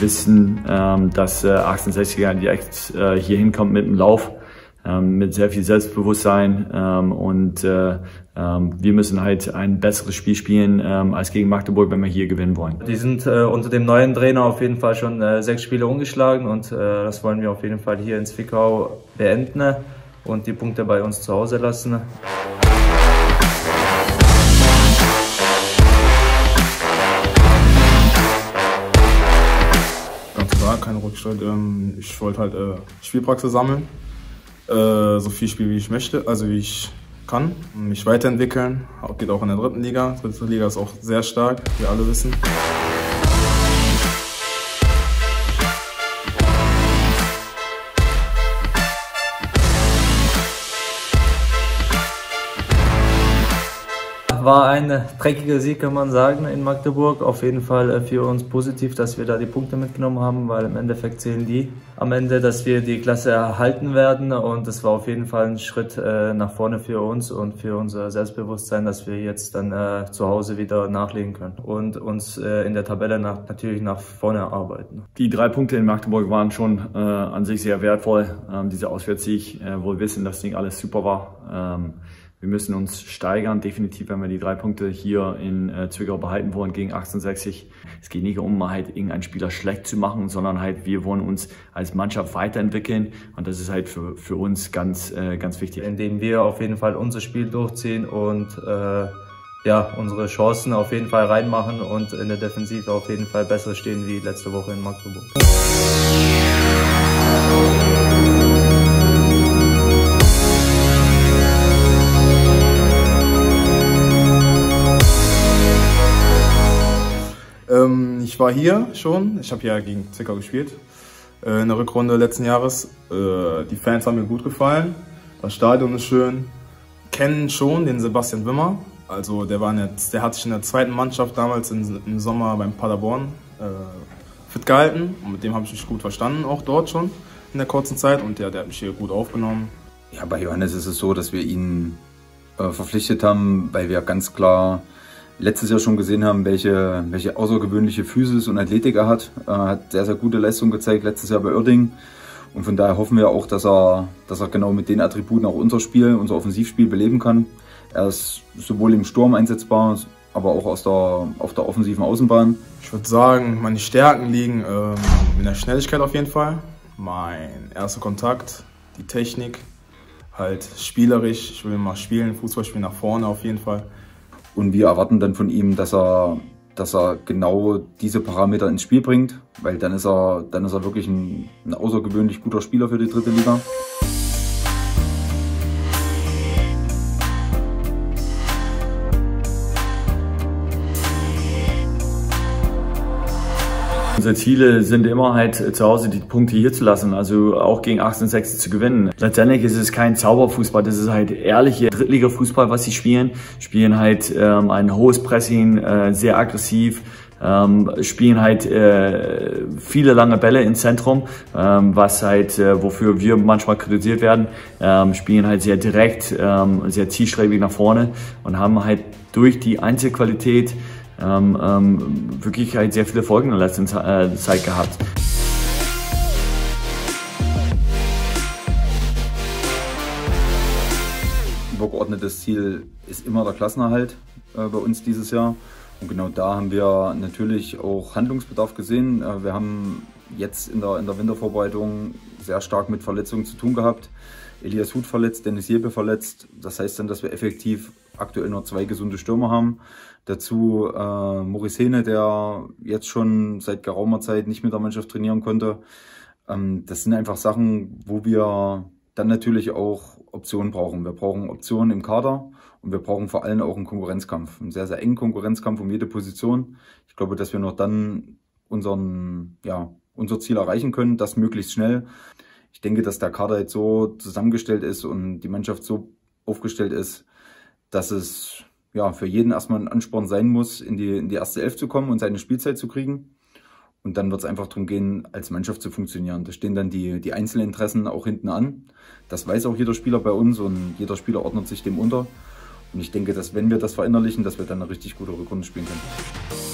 wissen, dass 1860er direkt hier hinkommt mit dem Lauf, mit sehr viel Selbstbewusstsein und wir müssen halt ein besseres Spiel spielen als gegen Magdeburg, wenn wir hier gewinnen wollen. Die sind unter dem neuen Trainer auf jeden Fall schon 6 Spiele ungeschlagen und das wollen wir auf jeden Fall hier in Zwickau beenden und die Punkte bei uns zu Hause lassen. Ganz klar, kein Rückschritt. Ich wollte halt Spielpraxis sammeln, so viel Spiel wie ich möchte, also wie ich kann, mich weiterentwickeln. Geht auch in der 3. Liga. Die 3. Liga ist auch sehr stark, wie wir alle wissen. War ein dreckiger Sieg, kann man sagen, in Magdeburg. Auf jeden Fall für uns positiv, dass wir da die Punkte mitgenommen haben, weil im Endeffekt zählen die am Ende, dass wir die Klasse erhalten werden. Und das war auf jeden Fall ein Schritt nach vorne für uns und für unser Selbstbewusstsein, dass wir jetzt dann zu Hause wieder nachlegen können und uns in der Tabelle natürlich nach vorne arbeiten. Die 3 Punkte in Magdeburg waren schon an sich sehr wertvoll. Dieser Auswärtssieg, wo wir wissen, dass nicht alles super war. Wir müssen uns steigern, definitiv, wenn wir die 3 Punkte hier in Zwickau behalten wollen gegen 1860. Es geht nicht um, halt irgendeinen Spieler schlecht zu machen, sondern halt, wir wollen uns als Mannschaft weiterentwickeln und das ist halt für uns ganz wichtig. Indem wir auf jeden Fall unser Spiel durchziehen und ja, unsere Chancen auf jeden Fall reinmachen und in der Defensive auf jeden Fall besser stehen wie letzte Woche in Magdeburg. Ich war hier schon, ich habe ja gegen Zwickau gespielt, in der Rückrunde letzten Jahres. Die Fans haben mir gut gefallen, das Stadion ist schön. Kennen schon den Sebastian Wimmer, also der hat sich in der 2. Mannschaft damals im Sommer beim Paderborn fit gehalten und mit dem habe ich mich gut verstanden, auch dort schon in der kurzen Zeit und der hat mich hier gut aufgenommen. Ja, bei Johannes ist es so, dass wir ihn verpflichtet haben, weil wir ganz klar letztes Jahr schon gesehen haben, welche außergewöhnliche Physis und Athletik er hat. Er hat sehr, sehr gute Leistungen gezeigt letztes Jahr bei Uerdingen. Und von daher hoffen wir auch, dass er genau mit den Attributen auch unser Offensivspiel beleben kann. Er ist sowohl im Sturm einsetzbar, aber auch auf der offensiven Außenbahn. Ich würde sagen, meine Stärken liegen in der Schnelligkeit auf jeden Fall. Mein erster Kontakt, die Technik, halt spielerisch. Ich will mal spielen, Fußball spielen nach vorne auf jeden Fall. Und wir erwarten dann von ihm, dass er genau diese Parameter ins Spiel bringt, weil dann ist er wirklich ein außergewöhnlich guter Spieler für die 3. Liga. Unsere Ziele sind immer halt zu Hause die Punkte hier zu lassen, also auch gegen 1860 zu gewinnen. Letztendlich ist es kein Zauberfußball, das ist halt ehrlicher Drittliga-Fußball, was sie spielen. Spielen halt ein hohes Pressing, sehr aggressiv, spielen halt viele lange Bälle ins Zentrum, was halt, wofür wir manchmal kritisiert werden, spielen halt sehr direkt, sehr zielstrebig nach vorne und haben halt durch die Einzelqualität wirklich halt sehr viele Folgen in der letzten Zeit gehabt. Übergeordnetes Ziel ist immer der Klassenerhalt bei uns dieses Jahr. Und genau da haben wir natürlich auch Handlungsbedarf gesehen. Wir haben jetzt in der Wintervorbereitung sehr stark mit Verletzungen zu tun gehabt. Elias Huth verletzt, Dennis Jeppe verletzt. Das heißt dann, dass wir effektiv aktuell nur 2 gesunde Stürmer haben. Dazu Maurice Hene, der jetzt schon seit geraumer Zeit nicht mit der Mannschaft trainieren konnte. Das sind einfach Sachen, wo wir dann natürlich auch Optionen brauchen. Wir brauchen Optionen im Kader und wir brauchen vor allem auch einen Konkurrenzkampf. Einen sehr, sehr engen Konkurrenzkampf um jede Position. Ich glaube, dass wir noch dann unser Ziel erreichen können, das möglichst schnell. Ich denke, dass der Kader jetzt so zusammengestellt ist und die Mannschaft so aufgestellt ist, dass es für jeden erstmal ein Ansporn sein muss, in die erste Elf zu kommen und seine Spielzeit zu kriegen. Und dann wird es einfach darum gehen, als Mannschaft zu funktionieren. Da stehen dann die Einzelinteressen auch hinten an. Das weiß auch jeder Spieler bei uns und jeder Spieler ordnet sich dem unter. Und ich denke, dass wenn wir das verinnerlichen, dass wir dann eine richtig gute Rückrunde spielen können.